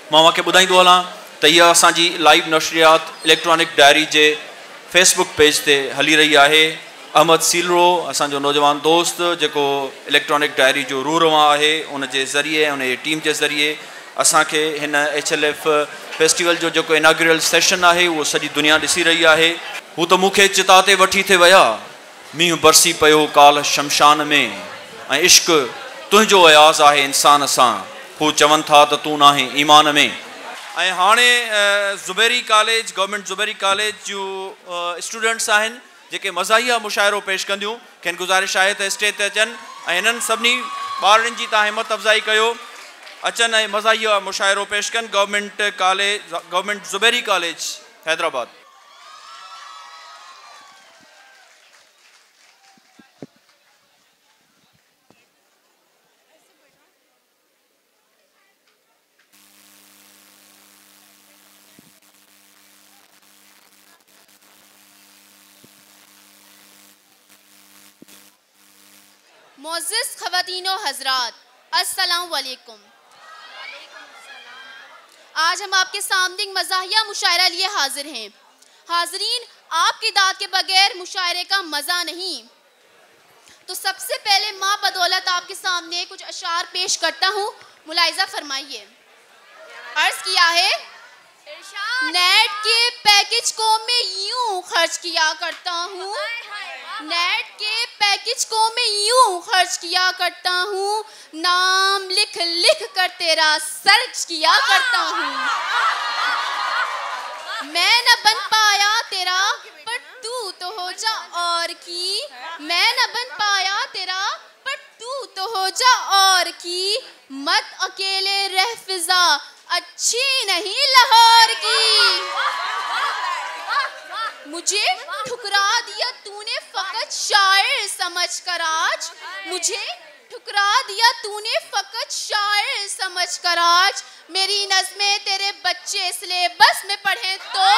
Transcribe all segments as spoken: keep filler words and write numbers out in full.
मां वाके ॿुधाईंदो हलां त इहा असांजी लाइव नशरियात इलेक्ट्रॉनिक डायरी जे फेसबुक पेज ते हली रही आहे। अहमद सीलरो असांजो नौजवान दोस्त जेको इलेक्ट्रॉनिक डायरी जो रूरवा आहे, उन जे ज़रिए उन जी टीम जे ज़रिए असांखे हिन एच एल एफ फेस्टिवल जो जेको इनाग्रल सेशन आहे उहो सॼी दुनिया ॾिसी रही आहे। हू त मूंखे चिता ते वठी थे विया, मींहुं बरसी पियो काल शमशान में, ऐं इश्क तुंहिंजो अयाज़ आहे इंसान सां, हू चवनि था त तूं नाहे ईमान में। ऐं हाणे Zubairi college government Zubairi college जूं स्टूडेंट्स आहिनि जेके मज़ाहिया मुशाइरो पेश कंदियूं, खेनि गुज़ारिश आहे त स्टेज ते अचनि ऐं हिननि सभिनी ॿारनि जी तव्हां हिमत अफ़ज़ाई कयो, अचनि ऐं मज़ाहिया मुशाइरो पेश कनि। Government college government Zubairi college Hyderabad. मोअज़्ज़िज़ ख़वातीनो हज़रात, अस्सलाम वालेकुम। आज हम आपके सामने एक मज़ाहिया मुशायरा लिए हाजिर हैं। हाजरीन, आपकी दाद के बगैर मुशायरे का मज़ा नहीं। तो सबसे पहले माँ बदौलत आपके सामने कुछ अशार पेश करता हूँ, मुलाहिज़ा फरमाइए। अर्ज़ किया है, नेट के पैकेज को मैं यूं खर्च किया करता हूँ, नेट के पैकेज को मैं यूं खर्च किया करता हूँ, नाम लिख लिख कर तेरा सर्च किया करता हूँ। मैं न बन पाया तेरा पर तू तो हो जा और की, मैं न बन पाया तेरा पर तू तो हो जा और की, मत अकेले रह फिजा अच्छी नहीं लाहौर की। मुझे ठुकरा दिया तूने फकत शायर समझ कर आज, मुझे ठुकरा दिया तूने फकत शायर समझ कर आज, मेरी नज़्में तेरे बच्चे सिलेबस में पढ़ें तो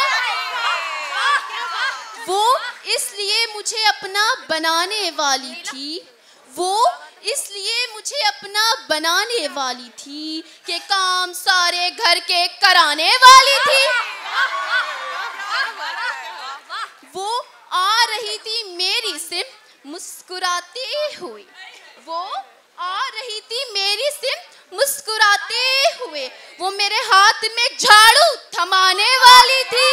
वो इसलिए मुझे अपना बनाने वाली थी, वो इसलिए मुझे अपना बनाने वाली थी कि काम सारे घर के कराने वाली थी। वो आ रही थी मेरी सिर्फ मुस्कुराते हुए, वो आ रही थी मेरी सिर्फ मुस्कुराते हुए, वो मेरे हाथ में झाड़ू थमाने वाली थी।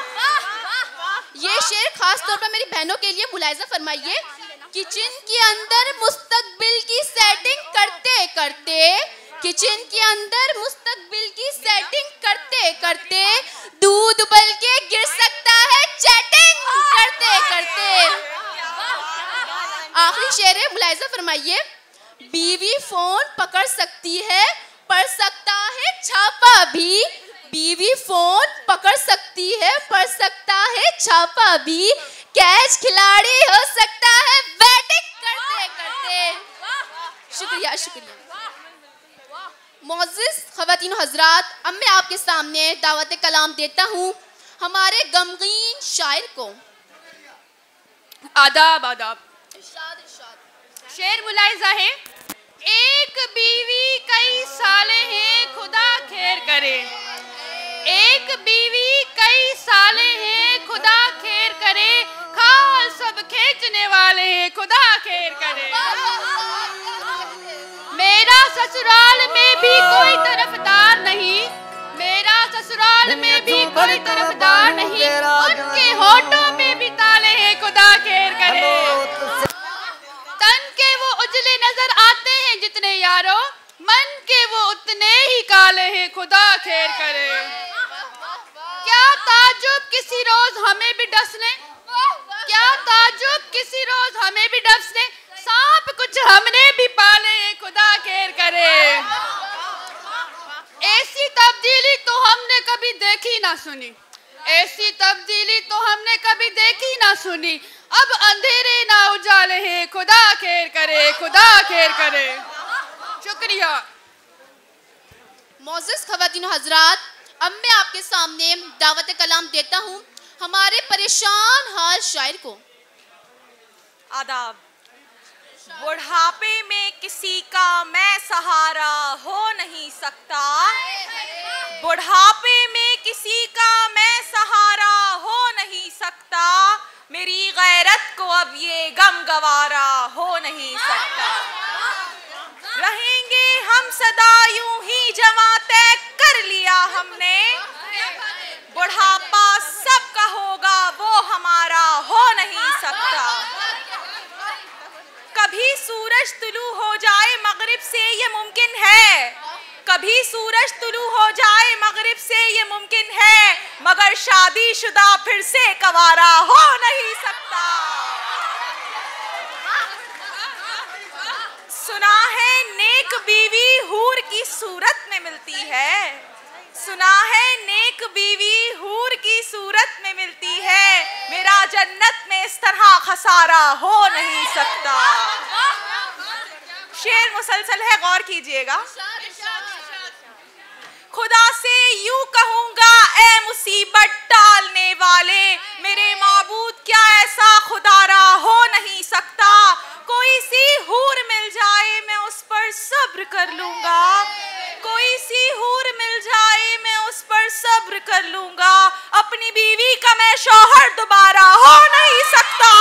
ये शेर खास तौर पर मेरी बहनों के लिए, मुलाहिज़ा फरमाइए। किचन के अंदर मुस्तकबिल की सेटिंग करते करते, किचन के अंदर मुस्तकबिल की सेटिंग करते करते, दूध उबल के गिर सकता है चैटिंग करते करते। आखिरी शेर है, मुलाहिज़ा फरमाइए। बीवी फोन पकड़ सकती है, पढ़ सकता है छापा भी, बीवी फोन पकड़ सकती है, पढ़ सकता है छापा भी, कैच खिलाड़ी हो सकता है बैटिंग करते करते। शुक्रिया शुक्रिया। मुअज़्ज़िज़ ख़वातीन हज़रात, अब मैं आपके सामने दावत कलाम देता हूँ हमारे गमगीन शायर को। आदाब आदाब। शेर मुलाहिज़ा है। एक बीवी कई साले हैं खुदा खैर करे, एक बीवी कई साले हैं खुदा खैर करे, खाल सब खींचने वाले हैं खुदा खैर करे। मेरा ससुराल में भी कोई तरफदार नहीं, मेरा ससुराल में भी कोई तरफदार नहीं, उनके होठों में भी ताले हैं खुदा खैर करे। तन के वो उजले नजर आते हैं जितने यारों, मन के वो उतने ही काले हैं खुदा खैर करे। क्या ताजुब किसी रोज हमें भी डस ले, क्या ताजुब किसी रोज हमें भी डस ले, सांप कुछ हमने भी पाले हैं खुदा खैर करे। ऐसी तब्दीली तो हमने कभी देखी ना सुनी, ऐसी तब्दीली तो हमने कभी देखी ना सुनी, अब अंधेरे ना उजाले हैं खुदा खैर करे, खुदा खैर करे। शुक्रिया। मुअज़्ज़िज़ ख़वातीन हज़रात, अब मैं आपके सामने दावत कलाम देता हूँ हमारे परेशान हाल शायर को। आदाब। बुढ़ापे में किसी का मैं सहारा हो नहीं सकता, बुढ़ापे में किसी का मैं सहारा हो नहीं सकता, मेरी गैरत को अब ये गम गवारा हो नहीं सकता। रहेंगे हम सदा यूं ही जवां तय कर लिया हमने, बुढ़ापा सबका होगा वो हमारा हो नहीं सकता। कभी सूरज तुलू हो जाए मगरिब से ये मुमकिन है, कभी सूरज तुलू हो जाए मगरिब से ये मुमकिन है, मगर शादीशुदा फिर से कवारा हो नहीं सकता। सुना है नेक बीवी हूर की सूरत में मिलती है, सुना है नेक बीवी हूर की सूरत में मिलती है, मेरा जन्नत में इस तरह खसारा हो नहीं सकता। शेर मुसलसल है, गौर कीजिएगा। खुदा से यूं कहूंगा ए मुसीबत टालने वाले, मेरे माबूद क्या ऐसा खुदारा हो नहीं सकता। कोई सी हूर मिल जाए मैं उस पर सब्र कर लूंगा, कोई सी हूर मिल जाए मैं उस पर सब्र कर लूंगा, अपनी बीवी का मैं शौहर दोबारा हो नहीं सकता।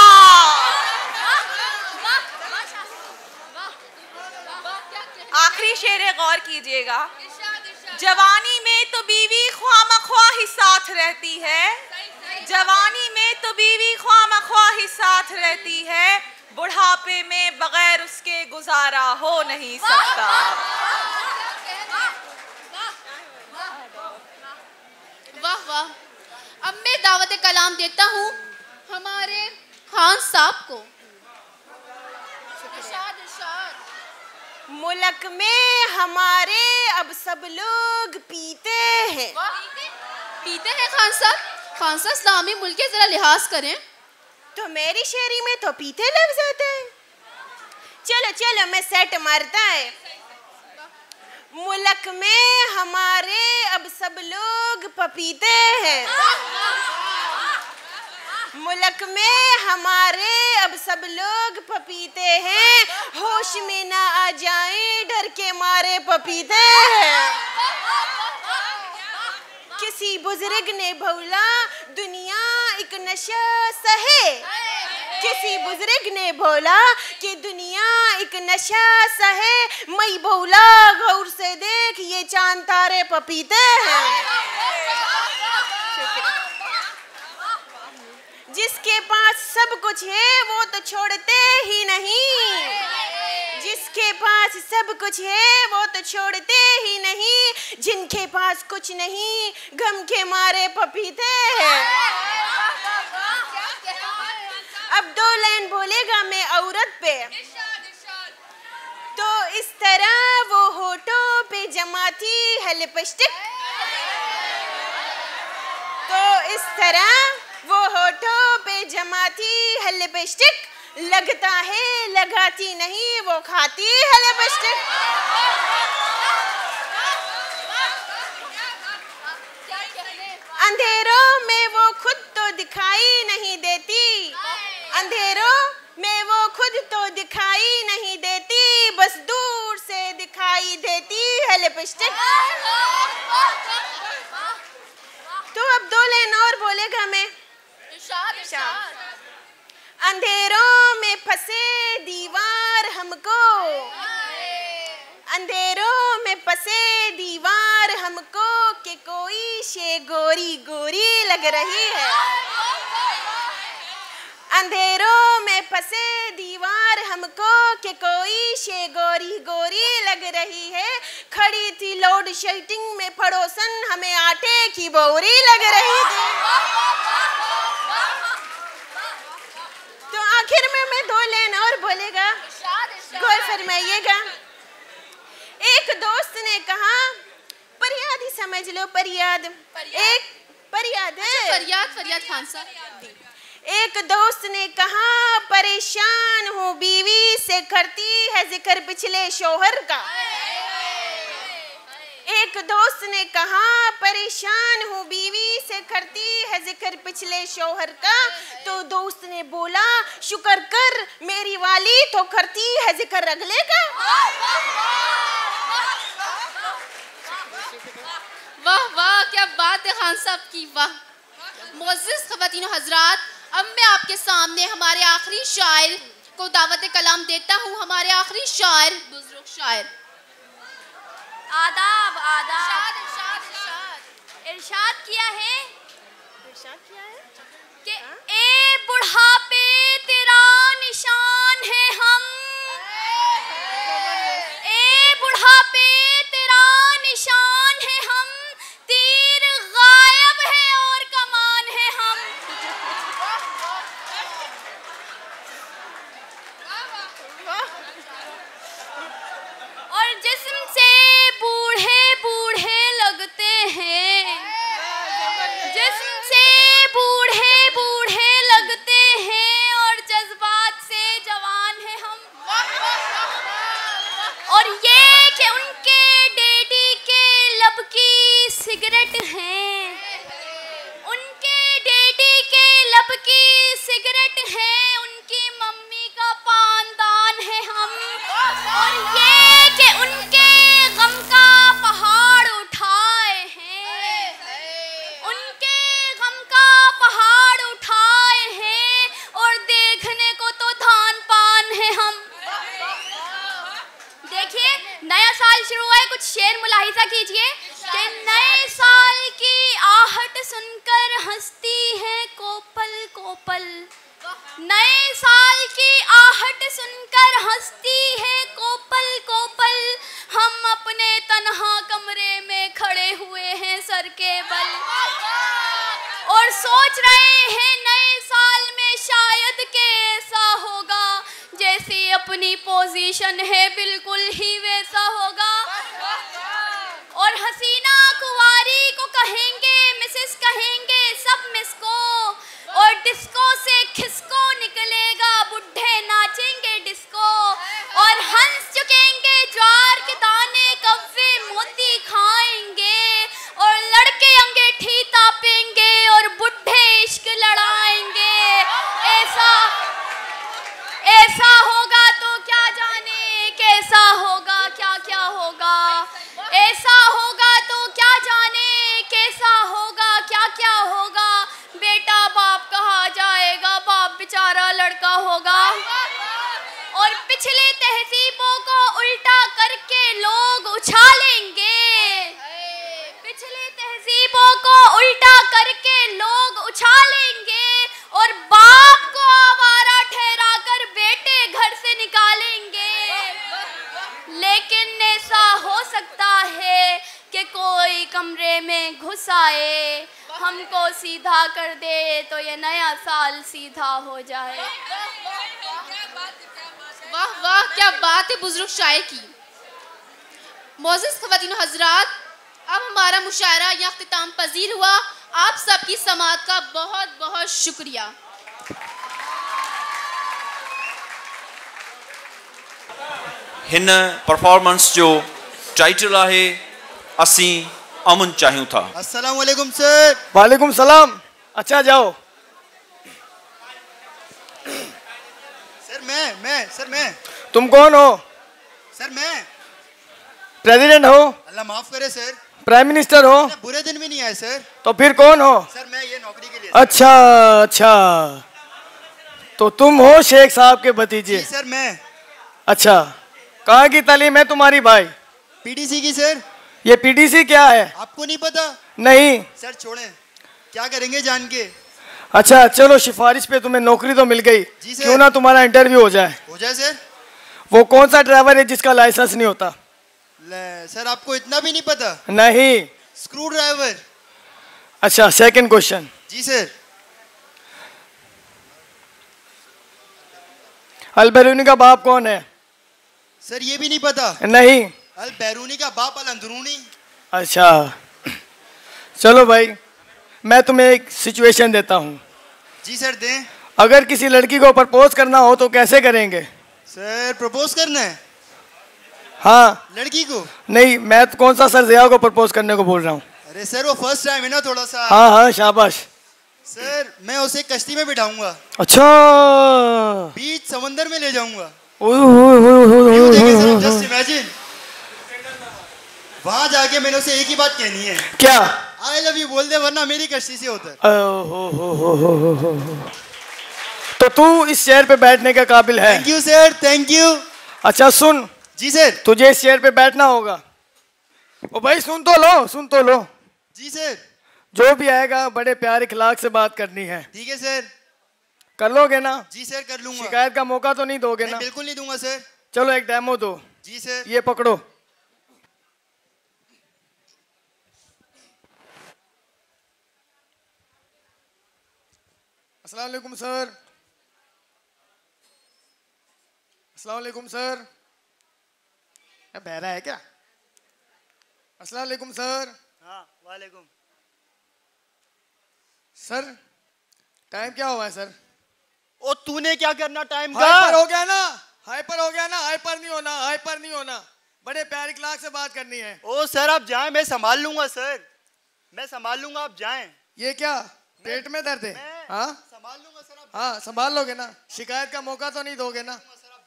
आखिरी शेर गौर कीजिएगा। जवानी में तो बीवी ख्वामख्वाह ही साथ रहती है, जवानी में तो बीवी ख्वामख्वाह ही साथ रहती है, बुढ़ापे में बगैर उसके गुजारा हो नहीं सकता। वाह वाह। अब मैं दावत कलाम देता हूँ हमारे खान साहब को। इरशाद इरशाद। मुल्क में हमारे अब सब लोग पीते हैं। पीते हैं खान साहब? खान साहब इस्लामी मुल्क के जरा लिहाज करें। तो मेरी शेरी में तो पीते लफ्ज आते हैं। चलो चलो मैं सेट मारता है। मुल्क में हमारे अब सब लोग पपीते हैं, मुल्क में हमारे अब सब लोग पपीते हैं, होश में ना आ जाएं डर के मारे पपीते हैं। किसी बुजुर्ग ने बोला दुनिया एक नशा सहे, किसी बुजुर्ग ने बोला कि दुनिया एक नशा सहे, मैं बोला गौर से देख ये चांद तारे पपीते हैं। जिसके पास सब कुछ है वो तो छोड़ते ही नहीं, जिसके पास सब कुछ है वो तो छोड़ते ही नहीं, जिनके पास कुछ नहीं गम के मारे पपीते हैं। अब दो लाइन बोलेगा मैं औरत पे। तो इस तरह वो होठों पे जमाती है लिपस्टिक, तो इस तरह वो होठों पे जमाती है लिपस्टिक, लगता है लगाती नहीं वो खाती है लिपस्टिक। अंधेरों में वो खुद तो दिखाई नहीं देती, अंधेरों में वो खुद तो दिखाई नहीं देती, बस दूर से दिखाई देती है लिपस्टिक। तो अब दो लाइन और बोलेगा मैं। अंधेरों में फंसे दीवार हमको, अंधेरों में फंसे दीवार हमको, कि कोई शे गोरी गोरी लग रही है। अंधेरों में फंसे दीवार हमको, कि कोई शे गोरी गोरी लग रही है, खड़ी थी लोड शेडिंग में पड़ोसन हमें आटे की बोरी लग रही थी। तो आखिर में मैं दो लाइन और बोलेगा, गौर फरमाइएगा। एक दोस्त ने कहा, फरियाद ही समझ लो, फरियाद, एक फरियाद है, फरियाद फरियाद खान साहब। एक दोस्त ने कहा परेशान हूँ बीवी से, करती है जिक्र पिछले शौहर का। एक दोस्त ने कहा परेशान हूँ बीवी से, करती है जिक्र पिछले शौहर का। तो दोस्त ने बोला शुक्र कर मेरी वाली तो करती है जिक्र अगले का। वाह वाह, क्या बात है खान साहब की, वाह। मुअज़्ज़िज़ ख़वातीन व हज़रात, अब मैं आपके सामने हमारे आखिरी शायर को दावत कलाम देता हूँ। हमारे आखिरी शायर, बुजुर्ग शायर। आदाब आदाब। इरशाद, इरशाद। इरशाद किया है इरशाद किया है कि ए बुढ़ापे तेरा निशान है हम, ए बुढ़ापे तेरा निशान है हम, तीर गायब है और कमान है हम। और जिस्म से बूढ़े बूढ़े लगते हैं, जिस्म से बूढ़े बूढ़े लगते हैं, और जज्बात से जवान है हम। और ये कि उनके डैडी के लब की सिगरेट है, उनके डैडी के लब की सिगरेट है, उनकी मम्मी का पानदान है हम। और ये कि उनके गम का पहाड़ उठाए हैं, उनके गम का पहाड़ उठाए हैं, और देखने को तो धान पान है हम। देखिए, नया साल शुरू हुआ है, कुछ शेर मुलाहिजा कीजिए कि नए साल की आहट सुनकर हंसती है कोपल कोपल, नए साल की आहट सुनकर हंसती है कोपल कोपल, हम अपने तन्हा कमरे में खड़े हुए हैं सर के बल, और सोच रहे हैं नए साल में शायद के ऐसा होगा, जैसी अपनी पोजीशन है बिल्कुल ही वैसा होगा। और हसीना कुंवारी को कहेंगे मिसेस कहेंगे सब मिस को, और डिस्को से खिसको निकलेगा, बुढ़े नाचेंगे डिस्को, और हंस चुकेंगे ज्वार के दाने, कव्वे मोती खाएंगे, और लड़के अंगेठी तापेंगे, और बुढ़े इश्क लड़ाएंगे। ऐसा ऐसा होगा तो क्या जाने कैसा होगा, क्या क्या होगा, ऐसा होगा तो क्या जाने कैसा होगा, क्या क्या होगा, बेटा बाप कहा जाएगा, बाप बेचारा लड़का होगा। और पिछले तहजीबों को उल्टा करके लोग उछालेंगे, पिछले तहजीबों को उल्टा करके लोग उछालेंगे, और बाप को आवारा ठहरा कर बेटे घर से निकालेंगे। लेकिन ऐसा हो सकता है कि कोई कमरे में घुस आए, हमको सीधा कर दे, तो ये नया साल सीधा हो जाए। वाह वाह, क्या बात है बुजुर्ग शायर की। मुअज़्ज़िज़ ख़वातीन व हज़रात, अब हमारा मुशायरा यहाँ इख्तिताम पजीर हुआ। आप सबकी समाअत का बहुत बहुत शुक्रिया। हिन परफॉर्मेंस जो टाइटल आहे असी अमन चाहियूं था। अस्सलाम वालेकुम सर। वालेकुम सलाम। अच्छा जाओ। सर मैं मैं सर मैं तुम कौन हो? सर मैं प्रेसिडेंट हो? अल्लाह माफ करे सर। प्राइम मिनिस्टर हो? बुरे दिन भी नहीं आए सर। तो फिर कौन हो? सर मैं ये नौकरी के लिए। अच्छा अच्छा, तो तुम हो शेख साहब के भतीजे? सर मैं। अच्छा, कहाँ की तालीम है तुम्हारी भाई? पीटीसी की सर। ये पीटीसी क्या है? आपको नहीं पता? नहीं सर छोड़ें, क्या करेंगे जान के। अच्छा चलो, सिफारिश पे तुम्हें नौकरी तो मिल गई, क्यों ना तुम्हारा इंटरव्यू हो जाए। हो जाए सर। वो कौन सा ड्राइवर है जिसका लाइसेंस नहीं होता? ले, सर आपको इतना भी नहीं पता? नहीं। Screwdriver. अच्छा, सेकंड क्वेश्चन। जी सर। अल बैरूनी का बाप कौन है? सर ये भी नहीं पता? नहीं। अल बैरूनी का बाप अल अंदरूनी। अच्छा चलो भाई, मैं तुम्हें एक सिचुएशन देता हूँ। जी सर दें। अगर किसी लड़की को प्रपोज करना हो तो कैसे करेंगे? सर प्रपोज करना है? हाँ। लड़की को? नहीं, मैं तो कौन सा सर ज़िया को प्रपोज करने को बोल रहा हूँ। अरे सर वो फर्स्ट टाइम है ना थोड़ा सा। हाँ हाँ शाबाश। सर मैं उसे कश्ती में बिठाऊंगा। अच्छा। बीच समंदर में ले जाऊंगा। Just imagine. वहाँ जाके मैंने उसे एक ही बात कहनी है। क्या? आई लव यू बोल दे वरना मेरी कश्ती से होता है। हो हो हो हो हो हो हो। तो तू इस चेयर पे बैठने के काबिल है। Thank you sir, thank you. अच्छा सुन। जी सर। तुझे इस चेयर पे बैठना होगा। ओ भाई सुन तो लो, सुन तो लो। जी सर। जो भी आएगा बड़े प्यार इखलाक से बात करनी है। ठीक है सर। कर लोगे ना? जी सर कर लूंगा। शिकायत का मौका तो नहीं दोगे ना? बिल्कुल नहीं दूंगा सर। चलो एक डेमो दो। जी सर। ये पकड़ो। अस्सलाम वालेकुम सर। अस्सलाम वालेकुम सर। बहरा है क्या? अस्सलाम वालेकुम सर। हाँ वालेकुम। सर टाइम क्या हुआ है सर? ओ तूने क्या करना टाइम का? हाइपर हो गया ना, हाइपर हो गया ना। हाइपर नहीं होना, हाइपर नहीं होना। बड़े प्यार इखलाक से बात करनी है। ओ सर आप जाएं, मैं संभाल लूंगा सर, मैं संभाल लूंगा, आप जाएं। ये क्या पेट में दर्द है? हाँ संभाल लूंगा सर। आप हाँ संभाल लोगे ना? शिकायत का मौका तो नहीं दोगे ना?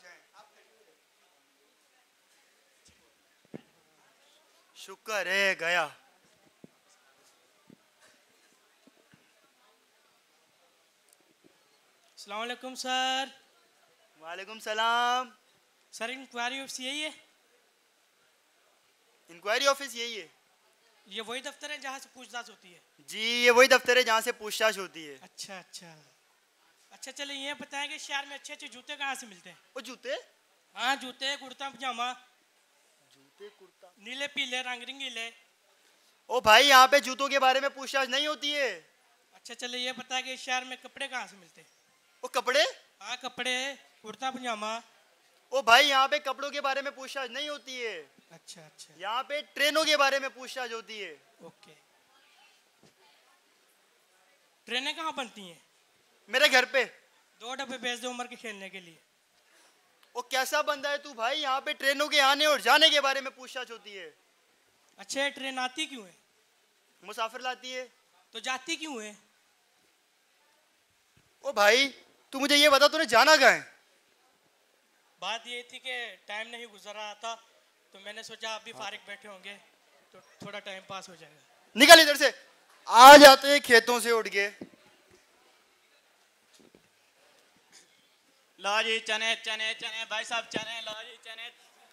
शुक्र है गया। अस्सलाम वालेकुम सर। वालेकुम सलाम। सर इंक्वायरी ऑफिस यही है? इंक्वायरी ऑफिस यही है। ये वही दफ्तर है जहाँ से पूछताछ होती है? जी ये वही दफ्तर है जहाँ से पूछताछ होती है। अच्छा अच्छा अच्छा। चलिए ये बताएं कि शहर में अच्छे अच्छे जूते कहाँ से मिलते हैं? वो जूते? हाँ जूते, कुर्ता पजामा, जूते कुर्ता, नीले पीले रंग रंगीले। ओ भाई यहाँ पे जूतों के बारे में पूछताछ नहीं होती है। अच्छा चलिए ये बताएं कि शहर में कपड़े कहाँ से मिलते हैं? वो कपड़े? हाँ कपड़े, कुर्ता पजामा। ओ भाई यहाँ पे कपड़ों के बारे में पूछताछ नहीं होती है। अच्छा अच्छा। यहाँ पे ट्रेनों के बारे में पूछताछ होती है। ओके। ट्रेनें कहाँ बनती हैं? मेरे घर पे। दो डब्बे भेज दो उमर के खेलने के लिए। ओ कैसा बंदा है तू भाई, यहाँ पे ट्रेनों के आने और जाने के बारे में पूछताछ होती है। अच्छा ट्रेन आती क्यों है? मुसाफिर लाती है। तो जाती क्यों है? ओ भाई तू मुझे ये बता तूने जाना कहाँ है? बात ये थी कि टाइम नहीं गुजर रहा था तो मैंने सोचा आप भी फारिग बैठे होंगे तो थोड़ा टाइम पास हो जाएगा। निकल इधर से। आ जाते हैं खेतों से उठ के। लो जी चने चने चने भाई साहब चने, लो जी चने।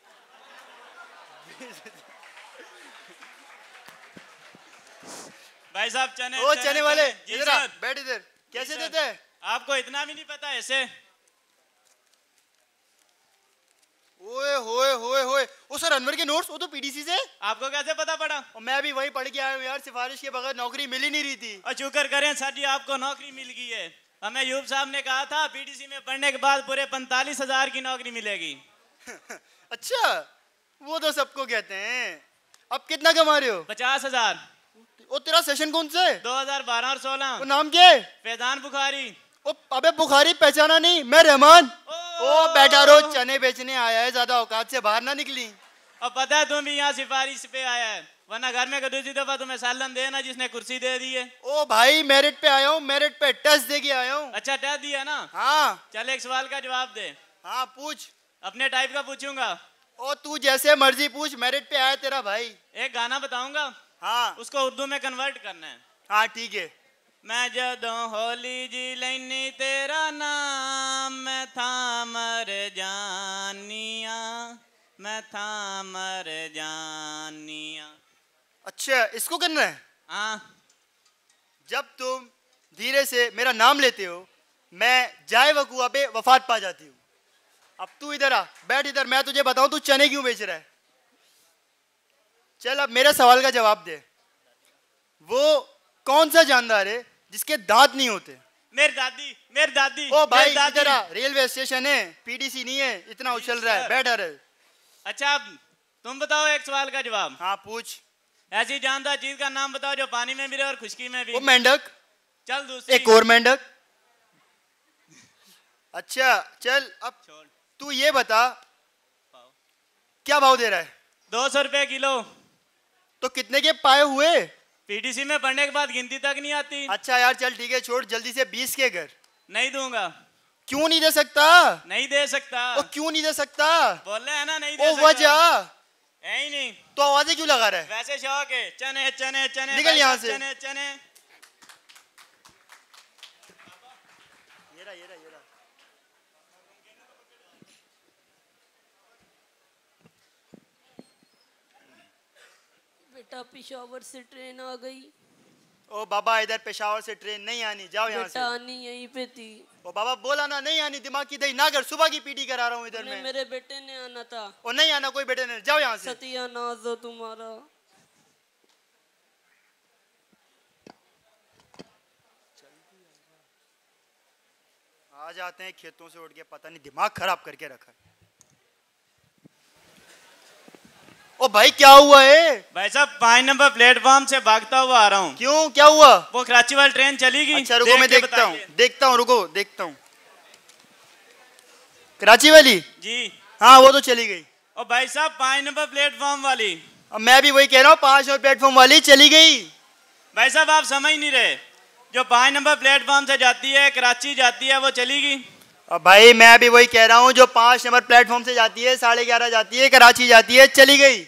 भाई साहब चने। ओ चने वाले इधर आ, सर। बैठ इधर। कैसे सर। देते हैं? आपको इतना भी नहीं पता ऐसे? ओए होए होए होए। ओ सर अनवर के नोट्स, वो तो पीडीसी से। आपको कैसे पता पड़ा? और मैं भी वही पढ़ के आया हूँ यार, सिफारिश के बगैर नौकरी मिल ही नहीं रही थी। और शुक्र करें सर जी आपको नौकरी मिल गई है। हमें यूब साहब ने कहा था पीडीसी में पढ़ने के बाद पूरे पैंतालीस हजार की नौकरी मिलेगी। अच्छा वो तो सबको कहते हैं। अब कितना कमा रहे हो? पचास हजार। ओ तेरा सेशन कौन सा है? दो हजार बारह और सोलह। वो नाम क्या है? फैजान बुखारी। ओ अबे बुखारी पहचाना नहीं? मैं रहमान। ओ बैठा रो, चने बेचने आया है, ज्यादा औकात से बाहर ना निकली। अब पता है तुम भी यहाँ सिफारिश पे आया है, वरना घर में दूसरी दफा तुम्हें सालन देना जिसने कुर्सी दे दी है। ओ भाई मेरिट पे आया हूँ, मेरिट पे टेस्ट दे के आया हूँ। अच्छा टेस्ट दिया ना? हाँ। चल एक सवाल का जवाब दे। हाँ पूछ। अपने टाइप का पूछूंगा। ओ तू जैसे मर्जी पूछ, मेरिट पे आया तेरा भाई। एक गाना बताऊंगा। हाँ। उसको उर्दू में कन्वर्ट करना है। हाँ ठीक है। मैं जदों होली जी लैनी तेरा नाम, मैं था मर जानिया, मैं था मर जानिया। अच्छा इसको करना है? हाँ। जब तुम धीरे से मेरा नाम लेते हो मैं जाए वकुआ पे वफात पा जाती हूँ। अब तू इधर आ, बैठ इधर, मैं तुझे बताऊं तू चने क्यों बेच रहा है। चल अब मेरे सवाल का जवाब दे। वो कौन सा जानदार है जिसके दांत नहीं होते? मेरी दादी। मेरी दादी। ओ भाई मेरी इधर आ, रेलवे स्टेशन है, पीडीसी नहीं है, इतना उछल रहा है, बैठ रहे। अच्छा अब तुम बताओ एक सवाल का जवाब। हाँ पूछ। ऐसी जानदार चीज का नाम बताओ जो पानी में भी रहे और खुशकी में भी। वो मेंढक। चल दूसरी। एक और मेंढक। अच्छा चल अब तू ये बता क्या भाव दे रहा है? दो सौ रुपए किलो। तो कितने के पाए हुए? पीटीसी में पढ़ने के बाद गिनती तक नहीं आती। अच्छा यार चल ठीक है, छोड़ जल्दी से बीस के कर। नहीं दूंगा। क्यों नहीं दे सकता? नहीं दे सकता। ओ क्यों नहीं दे सकता? बोल रहे हैं ना नहीं दे ओ सकता। वजह है ही नहीं तो आवाजें क्यों लगा रहा है? वैसे शौक है। चने चने चने निकल यहाँ से। चने चने। ये रहा, ये रहा, ये रहा। बेटा पेशावर से ट्रेन आ गई। ओ बाबा इधर पेशावर से ट्रेन नहीं आनी, जाओ यहाँ से। बेटा आनी यहीं पे थी। ओ बाबा बोला ना नहीं आनी, दिमाग की दही ना कर, सुबह की पीटी करा रहा हूँ इधर में। मेरे बेटे ने आना था। ओ नहीं आना, कोई बेटे ने, जाओ यहाँ से। सत्यानाश हो तुम्हारा। आ जाते हैं खेतों से उठ के, पता नहीं दिमाग खराब करके रखा। ओ भाई क्या हुआ है? भाई साहब पाँच नंबर प्लेटफॉर्म से भागता हुआ आ रहा हूँ। क्यों, क्या हुआ? वो कराची वाली ट्रेन चली गई। अच्छा रुको, मैं देखता हूँ देखता हूँ रुको देखता हूँ। कराची वाली? जी हाँ वो तो चली गई। और भाई साहब पाँच नंबर प्लेटफॉर्म वाली? अब मैं भी वही कह रहा हूँ, पाँच नंबर प्लेटफॉर्म वाली चली गई। भाई साहब आप समझ नहीं रहे, जो पाँच नंबर प्लेटफॉर्म से जाती है कराची जाती है वो चली गई। अब भाई मैं भी वही कह रहा हूँ, जो पाँच नंबर प्लेटफॉर्म से जाती है साढ़े ग्यारह जाती है कराची जाती है, चली गई।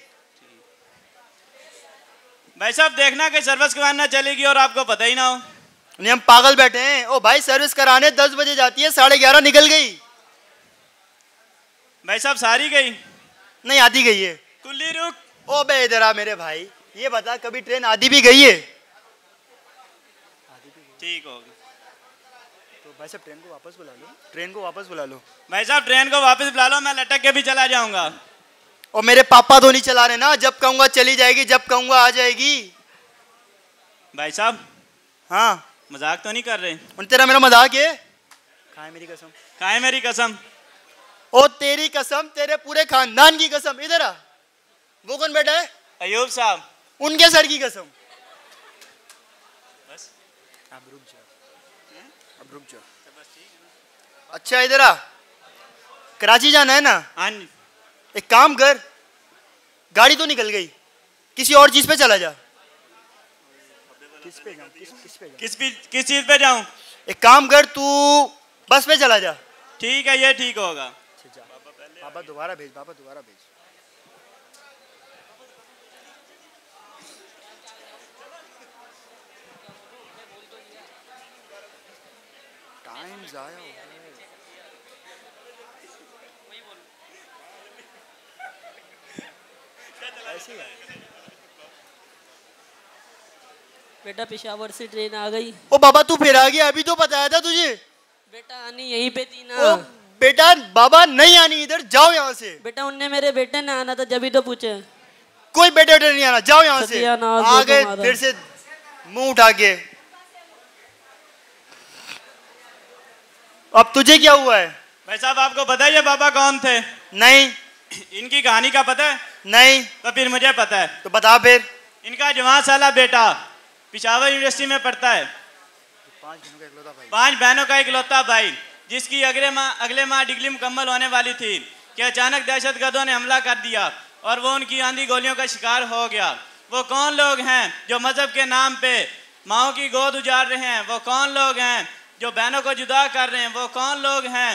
भाई साहब देखना कि सर्विस कराना चलेगी और आपको पता ही ना हो। नहीं हम पागल बैठे हैं। ओ भाई सर्विस कराने दस बजे जाती है, साढ़े ग्यारह निकल गई। भाई साहब सारी गई? नहीं आधी गई है। कुल्ली रुक। ओ बे इधर आ मेरे भाई, ये बता कभी ट्रेन आधी भी गई है? ठीक होगी। तो भाई साहब ट्रेन को वापस बुला लो, ट्रेन को वापस बुला लो। भाई साहब ट्रेन को वापस बुला लो, मैं लटक के भी चला जाऊंगा। और मेरे पापा तो नहीं चला रहे ना, जब कहूंगा चली जाएगी, जब कहूंगा आ जाएगी। भाई साहब हाँ मजाक तो नहीं कर रहे? उन तेरा मेरा मजाक है? कहाँ है मेरी कसम? कहाँ है मेरी कसम? ओ तेरी कसम, तेरे पूरे खानदान की कसम। इधर आ। वो कौन बैठा है? अयूब साहब। उनके सर की कसम। बस अब रुक जा, अब रुक जा। अच्छा इधर आ, कराची जाना है ना? हाँ। एक काम कर, गाड़ी तो निकल गई, किसी और चीज पे चला जा। किस पे जाऊं? किस किस पे जाऊं? किस भी किस चीज पे जाऊं? एक काम कर, तू बस पे चला जा। ठीक है ये ठीक होगा। बाबा दोबारा भेज, बाबा दोबारा भेज। टाइम जाया हो गया। ऐसे ही है। बेटा पेशावर से ट्रेन आ गई। ओ बाबा तू फिर आ गया, अभी तो बताया था तुझे। बेटा आनी यहीं पे थी ना। ओ बेटा बाबा नहीं आनी, इधर जाओ यहाँ से। बेटा उनने मेरे बेटे ने आना था, जब ही तो पूछे। कोई बेटे बेटे नहीं आना, जाओ यहाँ से। आ गए फिर से मुंह उठा के। अब तुझे क्या हुआ है? भाई साहब आपको पता है ये बाबा कौन थे? नहीं। इनकी कहानी का पता है? नहीं। तो फिर मुझे पता है। तो बता फिर। इनका जवान साला बेटा पिशावर यूनिवर्सिटी में पढ़ता है। पांच बहनों का इकलौता भाई। पांच बहनों का इकलौता भाई, जिसकी अगले माह अगले माह डिग्री मुकम्मल होने वाली थी कि अचानक दहशतगर्दों ने हमला कर दिया और वो उनकी आंधी गोलियों का शिकार हो गया। वो कौन लोग हैं जो मजहब के नाम पे माओ की गोद उजाड़ रहे हैं? वो कौन लोग हैं जो बहनों को जुदा कर रहे हैं? वो कौन लोग हैं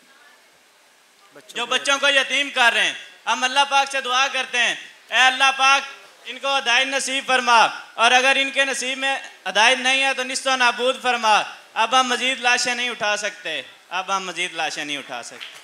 जो बच्चों को यतीम कर रहे हैं? हम अल्लाह पाक से दुआ करते हैं, ऐ अल्लाह पाक इनको हदायत नसीब फरमा, और अगर इनके नसीब में हदायत नहीं है तो निस्तो नाबूद फरमा। अब हम मजीद लाशें नहीं उठा सकते, अब हम मजीद लाशें नहीं उठा सकते।